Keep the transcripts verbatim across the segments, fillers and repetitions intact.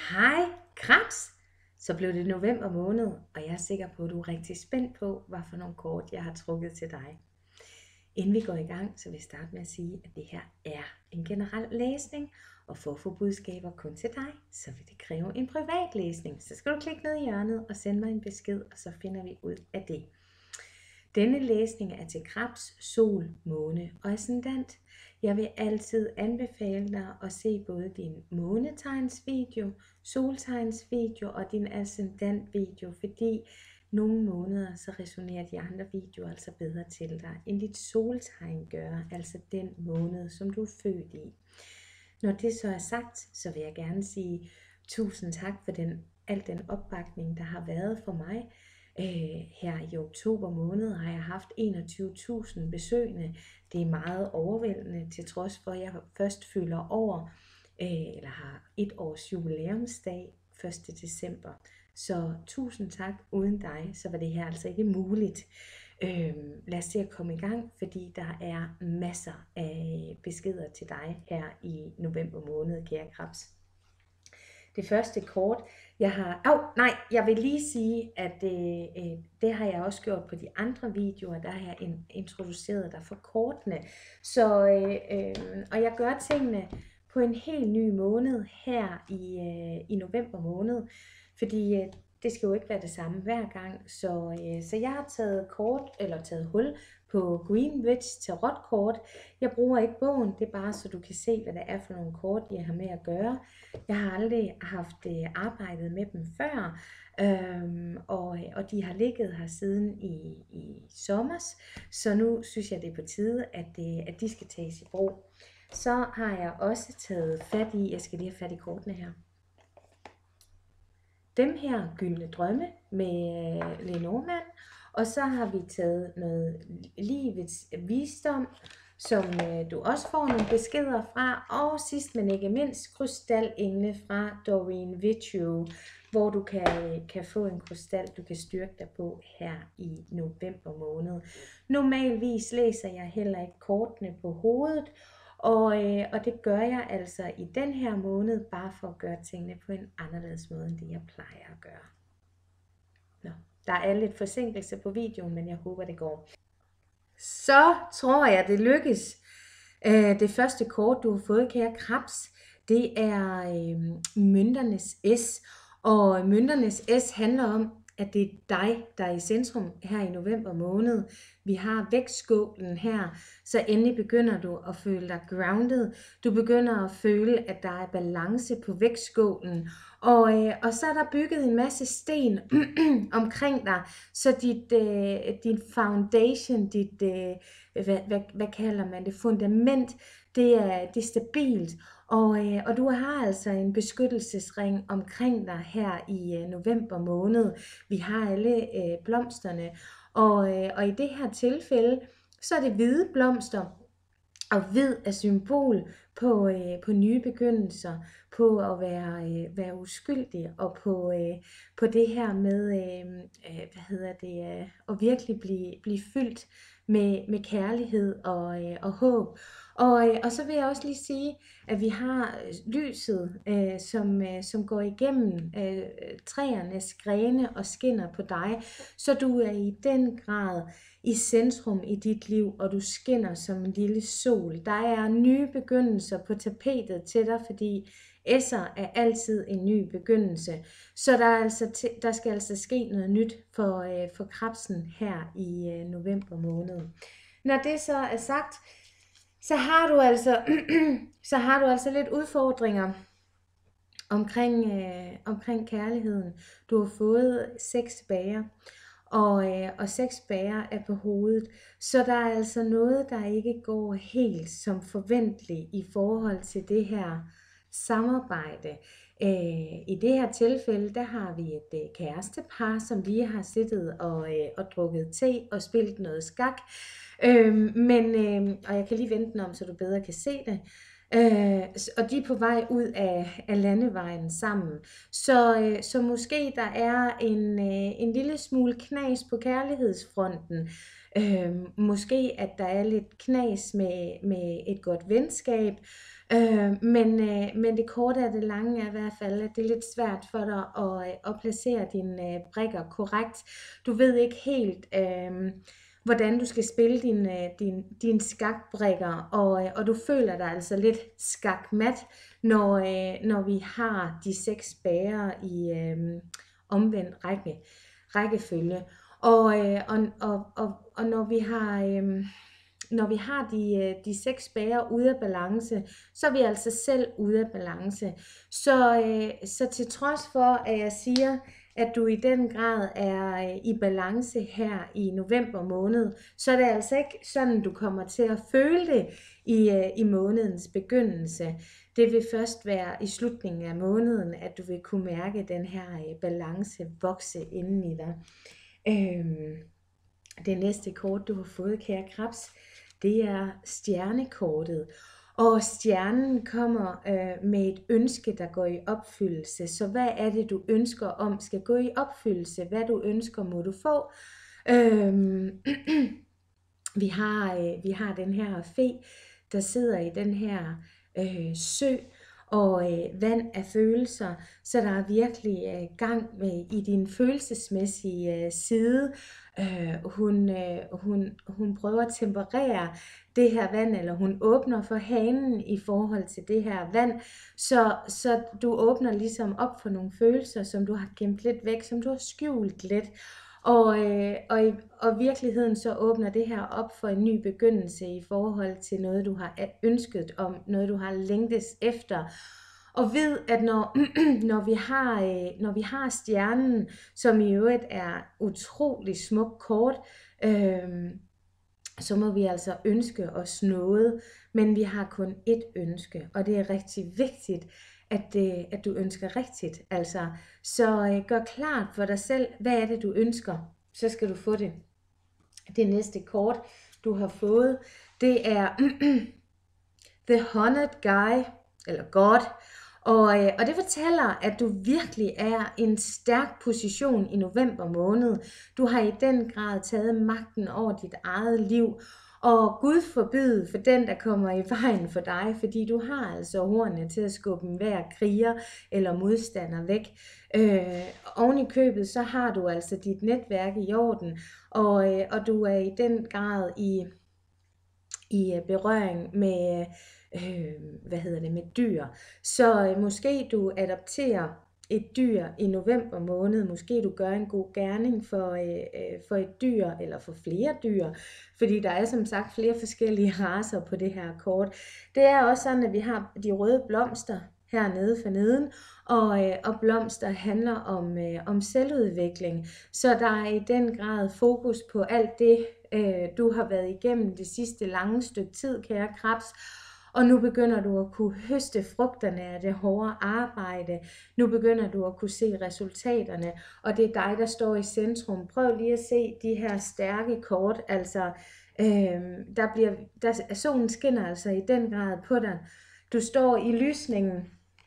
Hej, Krebs! Så blev det november måned, og jeg er sikker på, at du er rigtig spændt på, hvad for nogle kort jeg har trukket til dig. Inden vi går i gang, så vil jeg starte med at sige, at det her er en generel læsning, og for at få budskaber kun til dig, så vil det kræve en privat læsning. Så skal du klikke ned i hjørnet og sende mig en besked, og så finder vi ud af det. Denne læsning er til Krebs, sol, måne og ascendant. Jeg vil altid anbefale dig at se både din månetegns video, soltegns video og din ascendant video, fordi nogle måneder så resonerer de andre videoer altså bedre til dig, end dit soltegn gør, altså den måned, som du er født i. Når det så er sagt, så vil jeg gerne sige tusind tak for den, al den opbakning, der har været for mig. Øh, her i oktober måned har jeg haft enogtyve tusind besøgende. Det er meget overvældende, til trods for at jeg først fylder over, øh, eller har et års jubilæumsdag første december. Så tusind tak, uden dig, så var det her altså ikke muligt. Øh, lad os se at komme i gang, fordi der er masser af beskeder til dig her i november måned, kære Krebs. Det første kort, jeg har... Åh, oh, nej, jeg vil lige sige, at øh, det har jeg også gjort på de andre videoer, der har jeg introduceret dig for kortene. Så, øh, øh, og jeg gør tingene på en helt ny måned her i, øh, i november måned, fordi øh, det skal jo ikke være det samme hver gang. Så, øh, så jeg har taget kort, eller taget hul på Greenwich Tarot-kort. Jeg bruger ikke bogen, det er bare så du kan se, hvad det er for nogle kort, jeg har med at gøre. Jeg har aldrig haft øh, arbejdet med dem før, øhm, og, og de har ligget her siden i, i sommers, så nu synes jeg, det er på tide, at, øh, at de skal tages i brug. Så har jeg også taget fat i, jeg skal lige have fat i kortene her. Dem her gyldne drømme med øh, Lenormand, og så har vi taget noget livets visdom, som øh, du også får nogle beskeder fra, og sidst men ikke mindst, krystallengle fra Doreen Virtue, hvor du kan, kan få en krystal, du kan styrke dig på her i november måned. Normalvis læser jeg heller ikke kortene på hovedet, og, øh, og det gør jeg altså i den her måned, bare for at gøre tingene på en anderledes måde, end det jeg plejer at gøre. Nå, der er lidt forsinkelse på videoen, men jeg håber det går. Så tror jeg, det lykkes. Det første kort, du har fået, kære Krebs, det er øh, mønternes S. Og mønternes S handler om, at det er dig, der er i centrum her i november måned. Vi har vægtskålen her, så endelig begynder du at føle dig grounded. Du begynder at føle, at der er balance på vægtskålen. Og, øh, og så er der bygget en masse sten omkring dig, så dit, øh, dit foundation, dit, øh, hvad, hvad, hvad kalder man det, fundament, det er, det er stabilt. Og, øh, og du har altså en beskyttelsesring omkring dig her i øh, november måned. Vi har alle øh, blomsterne, og, øh, og i det her tilfælde, så er det hvide blomster, og hvid er symbol på, øh, på nye begyndelser, på at være, øh, være uskyldig, og på, øh, på det her med, øh, øh, hvad hedder det, øh, at virkelig blive, blive fyldt med, med kærlighed og, øh, og håb. Og, øh, og så vil jeg også lige sige, at vi har lyset, øh, som, øh, som går igennem øh, træernes grene og skinner på dig, så du er i den grad i centrum i dit liv, og du skinner som en lille sol. Der er nye begyndelser på tapetet til dig, fordi S'er er altid en ny begyndelse. Så der, er altså der skal altså ske noget nyt for, øh, for Krebsen her i øh, november måned. Når det så er sagt, så har du altså, så har du altså lidt udfordringer omkring, øh, omkring kærligheden. Du har fået seks bager, og, øh, og seks bager er på hovedet. Så der er altså noget, der ikke går helt som forventeligt i forhold til det her samarbejde. Øh, I det her tilfælde, der har vi et øh, kærestepar, som lige har siddet og, øh, og drukket te og spillet noget skak. Øh, men, øh, og jeg kan lige vente den om, så du bedre kan se det. Øh, og de er på vej ud af, af landevejen sammen. Så, øh, så måske der er en, øh, en lille smule knas på kærlighedsfronten. Øh, måske at der er lidt knas med, med et godt venskab. Øh, men, øh, men det korte af det lange er i hvert fald, at det er lidt svært for dig at, øh, at placere dine øh, brikker korrekt. Du ved ikke helt, øh, hvordan du skal spille dine din, din skakbrikker, og, øh, og du føler dig altså lidt skakmat, når, øh, når vi har de seks bager i øh, omvendt række, rækkefølge. Og, øh, og, og, og, og når vi har... Øh, Når vi har de, de seks bager ude af balance, så er vi altså selv ude af balance. Så, øh, så til trods for, at jeg siger, at du i den grad er øh, i balance her i november måned, så er det altså ikke sådan, du kommer til at føle det i, øh, i månedens begyndelse. Det vil først være i slutningen af måneden, at du vil kunne mærke den her øh, balance vokse inden i dig. Øh, det næste kort, du har fået, kære Krebs, det er stjernekortet, og stjernen kommer øh, med et ønske, der går i opfyldelse. Så hvad er det, du ønsker om skal gå i opfyldelse? Hvad du ønsker, må du få. Øhm, vi, har, øh, vi har den her fe, der sidder i den her øh, sø, og øh, vand af følelser, så der er virkelig øh, gang med i din følelsesmæssige øh, side. Øh, hun, øh, hun, hun prøver at temperere det her vand, eller hun åbner for hanen i forhold til det her vand, så, så du åbner ligesom op for nogle følelser, som du har gemt lidt væk, som du har skjult lidt. Og, øh, og, i, og virkeligheden så åbner det her op for en ny begyndelse i forhold til noget, du har ønsket om, noget du har længtes efter. Og ved, at når, når, vi har, øh, når vi har stjernen, som i øvrigt er utrolig smuk kort, øh, så må vi altså ønske os noget, men vi har kun ét ønske, og det er rigtig vigtigt, at, øh, at du ønsker rigtigt. Altså, så øh, gør klart for dig selv, hvad er det, du ønsker, så skal du få det. Det næste kort, du har fået, det er The Honored Guy, eller God, og, øh, og det fortæller, at du virkelig er i en stærk position i november måned. Du har i den grad taget magten over dit eget liv, og Gud forbyde for den, der kommer i vejen for dig, fordi du har altså hornene til at skubbe hver kriger eller modstander væk. Øh, oven i købet, så har du altså dit netværk i orden, og, øh, og du er i den grad i, i berøring med, øh, hvad hedder det, med dyr. Så øh, måske du adopterer et dyr i november måned, måske du gør en god gerning for, øh, for et dyr, eller for flere dyr, fordi der er som sagt flere forskellige racer på det her kort. Det er også sådan, at vi har de røde blomster hernede for neden, og, øh, og blomster handler om, øh, om selvudvikling, så der er i den grad fokus på alt det, øh, du har været igennem det sidste lange stykke tid, kære Krebs. Og nu begynder du at kunne høste frugterne af det hårde arbejde. Nu begynder du at kunne se resultaterne, og det er dig, der står i centrum. Prøv lige at se de her stærke kort. Altså, øh, der bliver, der, solen skinner altså i den grad på dig. Du står i lysningen.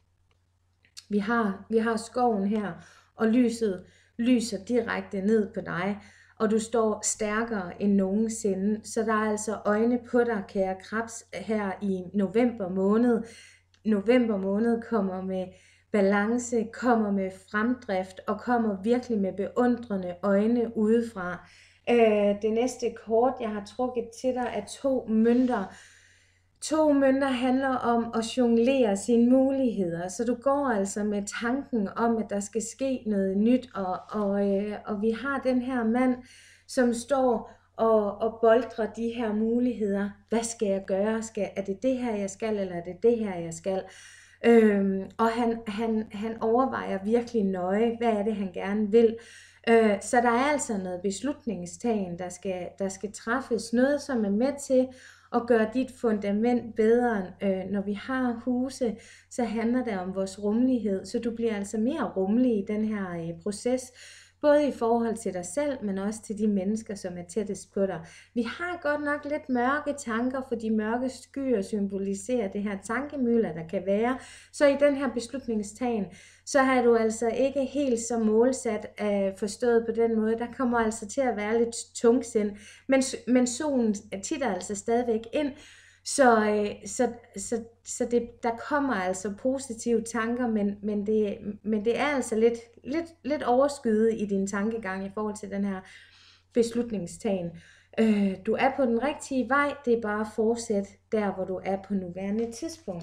Vi har, vi har skoven her, og lyset lyser direkte ned på dig. Og du står stærkere end nogensinde. Så der er altså øjne på dig, kære Krebs, her i november måned. November måned kommer med balance, kommer med fremdrift og kommer virkelig med beundrende øjne udefra. Øh, det næste kort, jeg har trukket til dig, er to mønter. To mønter handler om at jonglere sine muligheder, så du går altså med tanken om, at der skal ske noget nyt, og, og, øh, og vi har den her mand, som står og, og boldrer de her muligheder. Hvad skal jeg gøre? Skal, er det det her, jeg skal, eller er det det her, jeg skal? Øhm, og han, han, han overvejer virkelig nøje, hvad er det, han gerne vil. Øh, så der er altså noget beslutningstagen, der skal, der skal træffes. Noget, som er med til og gøre dit fundament bedre. Øh, når vi har huse, så handler det om vores rummelighed, så du bliver altså mere rummelig i den her øh, proces. Både i forhold til dig selv, men også til de mennesker, som er tættest på dig. Vi har godt nok lidt mørke tanker, for de mørke skyer symboliserer det her tankemylder, der kan være. Så i den her beslutningstagen, så har du altså ikke helt så målsat uh, forstået på den måde. Der kommer altså til at være lidt tungsind, men, men solen titter altså stadigvæk ind. Så, øh, så, så, så det, der kommer altså positive tanker, men, men, det, men det er altså lidt, lidt, lidt overskyet i din tankegang i forhold til den her beslutningstagen. Øh, du er på den rigtige vej, det er bare at fortsætte der, hvor du er på nuværende tidspunkt.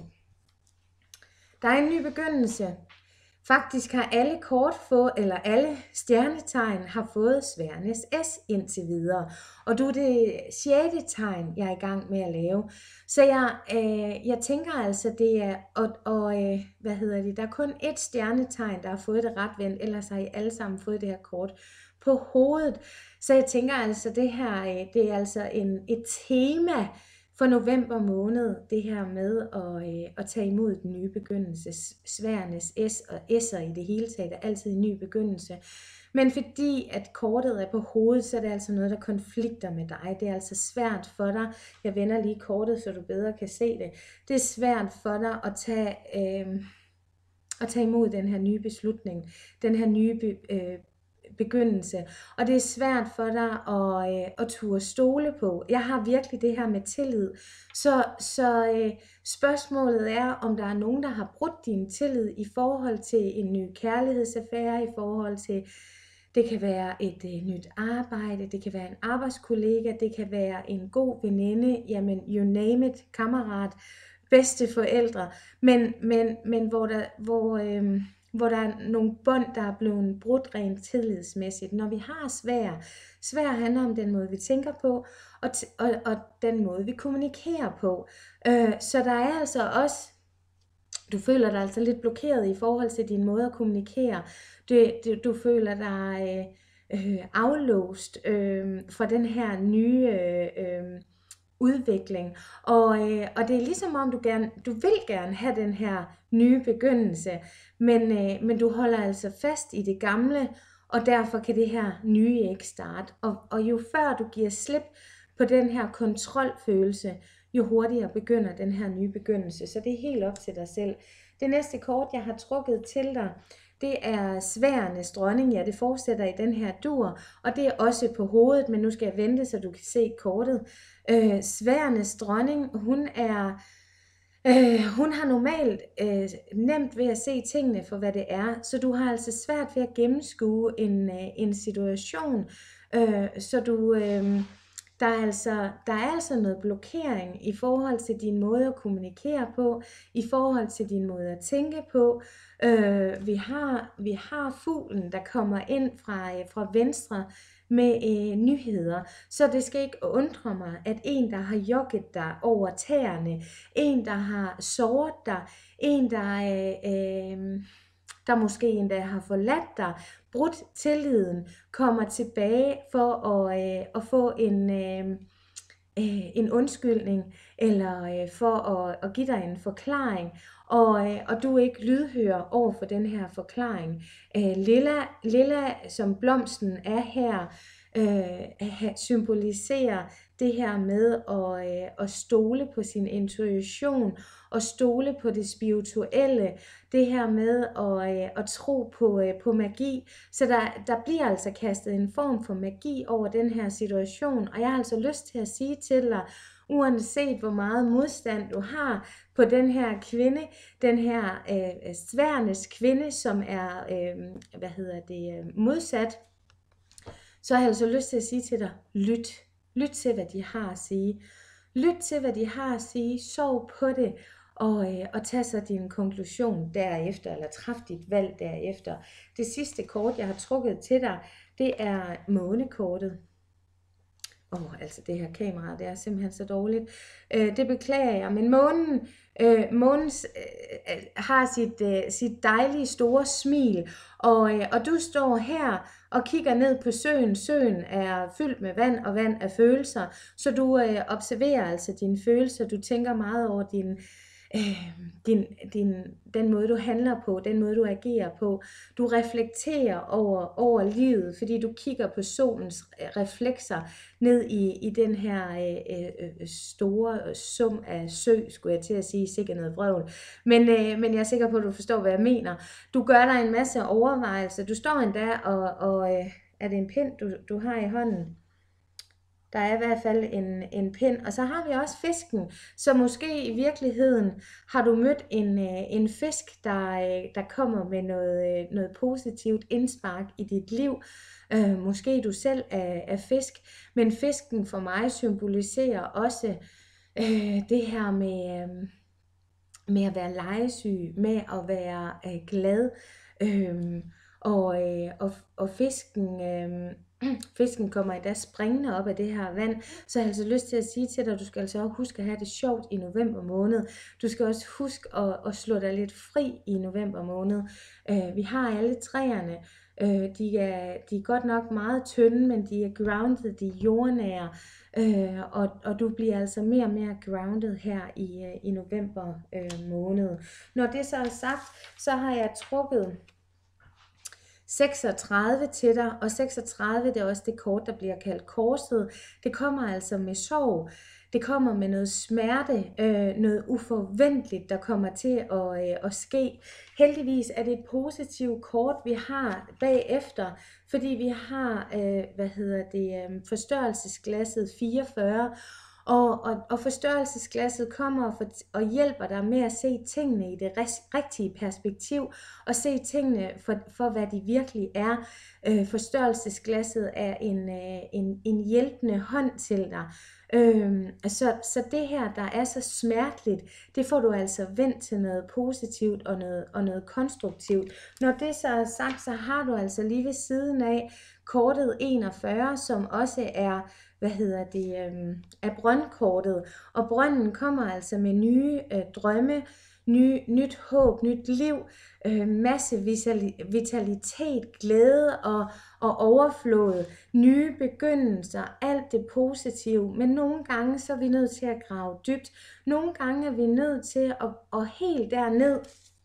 Der er en ny begyndelse. Faktisk har alle kort fået, eller alle stjernetegn har fået Sværnes S indtil videre. Og du er det sjette tegn, jeg er i gang med at lave. Så jeg, øh, jeg tænker altså, det er, og, og øh, hvad hedder det, der er kun ét stjernetegn, der har fået det retvendt, ellers har I alle sammen fået det her kort på hovedet. Så jeg tænker altså, det her, øh, det er altså en, et tema for november måned, det her med at, øh, at tage imod den nye begyndelse. Sværnes S og S'er i det hele taget er altid en ny begyndelse. Men fordi at kortet er på hovedet, så er det altså noget, der konflikter med dig. Det er altså svært for dig. Jeg vender lige kortet, så du bedre kan se det. Det er svært for dig at tage, øh, at tage imod den her nye beslutning. Den her nye øh, begyndelse, og det er svært for dig at, øh, at turde stole på. Jeg har virkelig det her med tillid, så, så øh, spørgsmålet er, om der er nogen, der har brudt din tillid i forhold til en ny kærlighedsaffære, i forhold til, det kan være et øh, nyt arbejde, det kan være en arbejdskollega, det kan være en god veninde, jamen you name it, kammerat, bedste forældre, men, men, men hvor der, hvor øh, hvor der er nogle bånd, der er blevet brudt rent tillidsmæssigt. Når vi har svær, svær handler om den måde, vi tænker på, og, og, og den måde, vi kommunikerer på. Øh, så der er altså også, du føler dig altså lidt blokeret i forhold til din måde at kommunikere. Du, du, du føler dig øh, aflåst øh, fra den her nye øh, øh, udvikling, og, øh, og det er ligesom om du gerne, du vil gerne have den her nye begyndelse, men, øh, men du holder altså fast i det gamle, og derfor kan det her nye ikke starte, og, og jo før du giver slip på den her kontrolfølelse, jo hurtigere begynder den her nye begyndelse, så det er helt op til dig selv. Det næste kort, jeg har trukket til dig, det er Sværnes dronning, ja, det fortsætter i den her dur, og det er også på hovedet, men nu skal jeg vente, så du kan se kortet. Øh, Sværnes dronning, hun er, øh, hun har normalt øh, nemt ved at se tingene for, hvad det er, så du har altså svært ved at gennemskue en, øh, en situation, øh, så du... Øh, Der er, altså, der er altså noget blokering i forhold til din måde at kommunikere på, i forhold til din måde at tænke på. Øh, vi, har, vi har fuglen, der kommer ind fra, fra venstre med øh, nyheder, så det skal ikke undre mig, at en, der har jogget dig over tæerne, en, der har såret dig, en, der øh, øh, der måske endda har forladt dig, brudt tilliden, kommer tilbage for at, øh, at få en, øh, øh, en undskyldning, eller øh, for at, at give dig en forklaring, og, øh, og du er ikke lydhør over for den her forklaring. Øh, lilla, lilla, som blomsten er her, øh, symboliserer det her med at, øh, at stole på sin intuition, og stole på det spirituelle, det her med at, øh, at tro på, øh, på magi. Så der, der bliver altså kastet en form for magi over den her situation, og jeg har altså lyst til at sige til dig, uanset hvor meget modstand du har på den her kvinde, den her øh, Sværnes kvinde, som er øh, hvad hedder det, øh, modsat, så har jeg altså lyst til at sige til dig, lyt. Lyt til, hvad de har at sige. Lyt til, hvad de har at sige. Sov på det, og, øh, og tag så din konklusion derefter, eller træf dit valg derefter. Det sidste kort, jeg har trukket til dig, det er månekortet. Åh, oh, altså det her kamera, det er simpelthen så dårligt. Øh, det beklager jeg, men månen, øh, månen øh, har sit, øh, sit dejlige store smil, og, øh, og du står her og kigger ned på søen. Søen er fyldt med vand, og vand er følelser, så du øh, observerer altså dine følelser, du tænker meget over din øh, din, din, den måde, du handler på, den måde, du agerer på. Du reflekterer over, over livet, fordi du kigger på solens reflekser ned i, i den her øh, øh, store sum af sø, skulle jeg til at sige, sikkert noget vrøvl. Men, øh, men jeg er sikker på, at du forstår, hvad jeg mener. Du gør dig en masse overvejelser. Du står endda og, og øh, er det en pind, du, du har i hånden? Der er i hvert fald en, en pind, og så har vi også fisken, så måske i virkeligheden har du mødt en, en fisk, der, der kommer med noget, noget positivt indspark i dit liv. Øh, måske du selv er, er fisk, men fisken for mig symboliserer også øh, det her med, øh, med at være legesyg, med at være øh, glad, øh, og, øh, og, og fisken... Øh, Fisken kommer endda springende op af det her vand, så jeg har altså lyst til at sige til dig, at du skal altså også huske at have det sjovt i november måned. Du skal også huske at, at slå dig lidt fri i november måned. Uh, vi har alle træerne. Uh, de, er, de er godt nok meget tynde, men de er grounded, de er jordnære, uh, og, og du bliver altså mere og mere grounded her i, uh, i november uh, måned. Når det så er sagt, så har jeg trukket seksogtredive til dig, og seksogtredive, det er også det kort, der bliver kaldt korset. Det kommer altså med sorg, det kommer med noget smerte, øh, noget uforventeligt, der kommer til at, øh, at ske. Heldigvis er det et positivt kort, vi har bagefter, fordi vi har, øh, hvad hedder det, øh, forstørrelsesglasset fireogfyrre, Og, og, og forstørrelsesglasset kommer og, for, og hjælper dig med at se tingene i det rigtige perspektiv, og se tingene for, for hvad de virkelig er. Øh, forstørrelsesglasset er en, øh, en, en hjælpende hånd til dig. Øh, så, så det her, der er så smerteligt, det får du altså vendt til noget positivt og noget, og noget konstruktivt. Når det så er sagt, så har du altså lige ved siden af kortet enogfyrre, som også er, hvad hedder det, øh, er brøndkortet, og brønden kommer altså med nye øh, drømme, ny, nyt håb, nyt liv, øh, masse vitalitet, glæde og, og overflod, nye begyndelser, alt det positive, men nogle gange så er vi nødt til at grave dybt, nogle gange er vi nødt til at, at helt derned,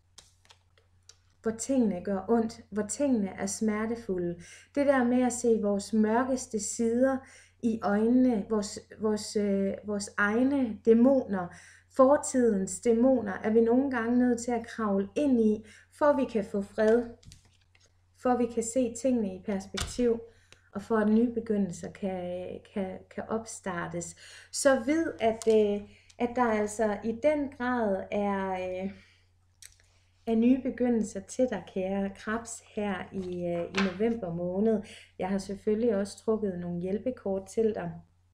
hvor tingene gør ondt, hvor tingene er smertefulde. Det der med at se vores mørkeste sider i øjnene, vores, vores, øh, vores egne dæmoner, fortidens dæmoner, er vi nogle gange nødt til at kravle ind i, for vi kan få fred, for vi kan se tingene i perspektiv, og for at nye begyndelser kan, kan, kan opstartes. Så ved, at, øh, at der altså i den grad er... Øh, af nye begyndelser til dig, kære krebs, her i, øh, i november måned. Jeg har selvfølgelig også trukket nogle hjælpekort til dig.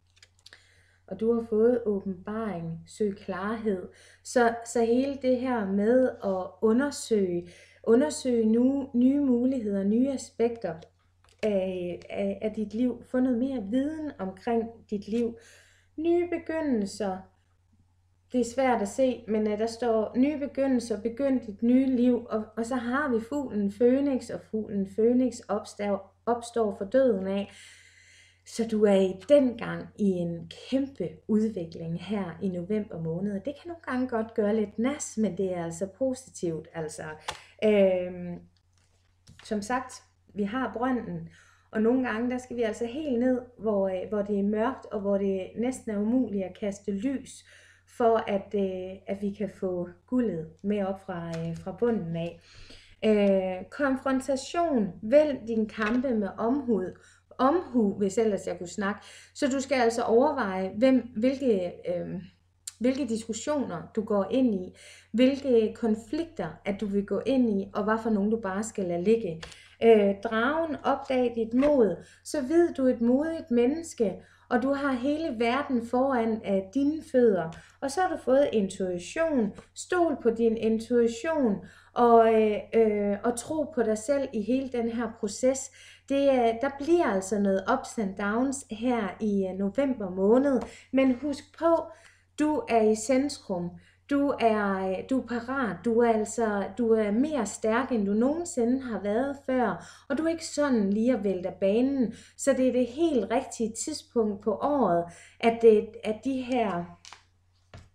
Og du har fået åbenbaring, søg klarhed. Så, så hele det her med at undersøge, undersøge nu, nye muligheder, nye aspekter af, af, af dit liv. Få noget mere viden omkring dit liv. Nye begyndelser. Det er svært at se, men uh, der står nye begyndelser, begynd dit nye liv, og, og så har vi fuglen Fønix, og fuglen Fønix opstår, opstår for døden af. Så du er i den gang i en kæmpe udvikling her i november måned. Det kan nogle gange godt gøre lidt nas, men det er altså positivt. Altså, øhm, som sagt, vi har brønden, og nogle gange der skal vi altså helt ned, hvor, hvor det er mørkt, og hvor det næsten er umuligt at kaste lys, for at, øh, at vi kan få guldet med op fra, øh, fra bunden af. Øh, konfrontation, vælg din kampe med omhu, omhu, hvis ellers jeg kunne snakke. Så du skal altså overveje, hvem, hvilke, øh, hvilke diskussioner du går ind i, hvilke konflikter at du vil gå ind i, og hvad for nogen du bare skal lade ligge. Øh, dragen, opdag dit mod, så ved du et modigt menneske, og du har hele verden foran af dine fødder. Og så har du fået intuition. Stol på din intuition, og, øh, øh, og tro på dig selv i hele den her proces. Det, der bliver altså noget ups and downs her i november måned. Men husk på, du er i centrum. Du er, du er parat, du er, altså, du er mere stærk, end du nogensinde har været før, og du er ikke sådan lige at vælte banen, så det er det helt rigtige tidspunkt på året, at, det, at de her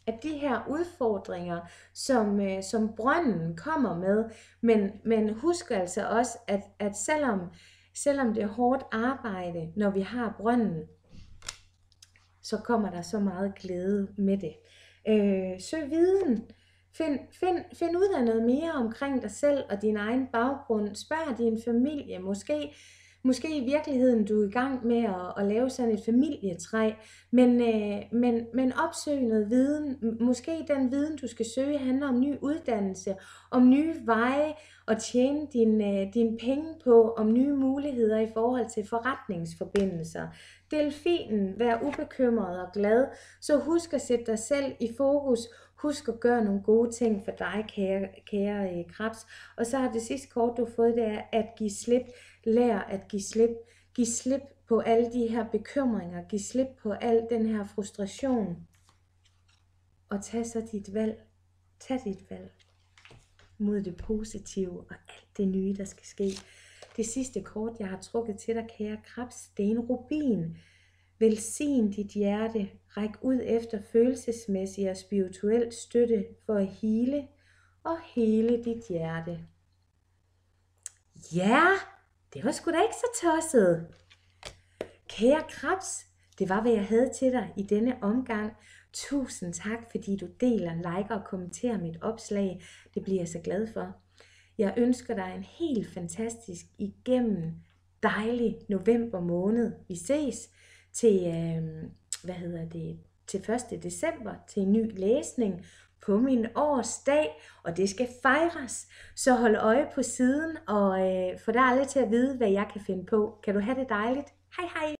at de her udfordringer, som, øh, som brønden kommer med, men, men husk altså også, at, at selvom, selvom det er hårdt arbejde, når vi har brønden, så kommer der så meget glæde med det. Øh, søg viden. Find, find, find ud af noget mere omkring dig selv og din egen baggrund. Spørg din familie. Måske, måske i virkeligheden du er i gang med at, at lave sådan et familietræ. Men, øh, men, men opsøg noget viden. Måske den viden du skal søge handler om ny uddannelse, om nye veje at tjene dine din penge på, om nye muligheder i forhold til forretningsforbindelser. Delfinen, vær ubekymret og glad. Så husk at sætte dig selv i fokus. Husk at gøre nogle gode ting for dig, kære, kære øh, krebs. Og så har det sidste kort, du har fået, det er at give slip. Lær at give slip. Giv slip på alle de her bekymringer. Giv slip på al den her frustration. Og tag så dit valg. Tag dit valg mod det positive og alt det nye, der skal ske. Det sidste kort, jeg har trukket til dig, kære krebs, det er en rubin. Velsign dit hjerte. Ræk ud efter følelsesmæssig og spirituel støtte for at hele og hele dit hjerte. Ja, det var sgu da ikke så tosset. Kære krebs, det var hvad jeg havde til dig i denne omgang. Tusind tak, fordi du deler, liker og kommenterer mit opslag. Det bliver jeg så glad for. Jeg ønsker dig en helt fantastisk igennem dejlig november måned. Vi ses til, øh, hvad hedder det, til første december til en ny læsning på min årsdag, og det skal fejres. Så hold øje på siden, og øh, få dig alle til at vide, hvad jeg kan finde på. Kan du have det dejligt? Hej hej!